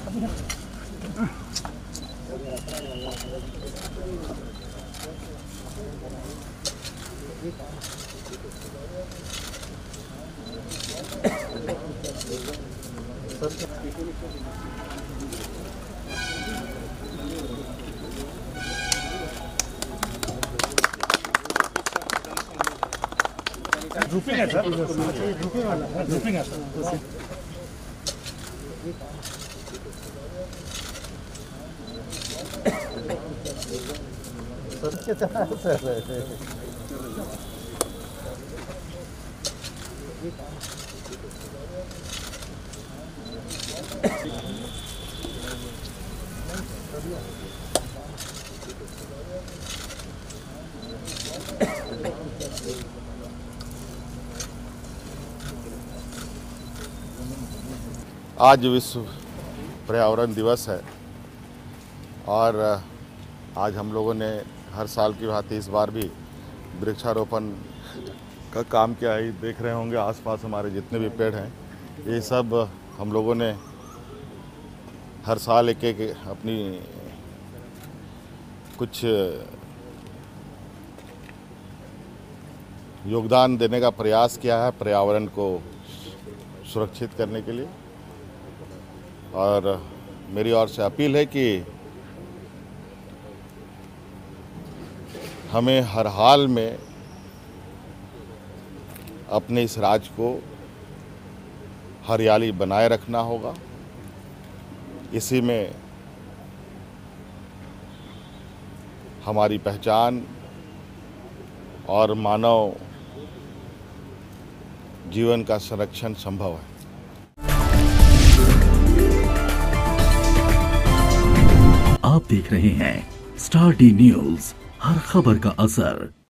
Grouping है sir, grouping है sir. आज विश्व पर्यावरण दिवस है और आज हम लोगों ने हर साल की भांति इस बार भी वृक्षारोपण का काम किया है। देख रहे होंगे आसपास हमारे जितने भी पेड़ हैं, ये सब हम लोगों ने हर साल एक एक अपनी कुछ योगदान देने का प्रयास किया है पर्यावरण को सुरक्षित करने के लिए। और मेरी ओर से अपील है कि हमें हर हाल में अपने इस राज्य को हरियाली बनाए रखना होगा। इसी में हमारी पहचान और मानव जीवन का संरक्षण संभव है। आप देख रहे हैं स्टार डी न्यूज़, हर खबर का असर।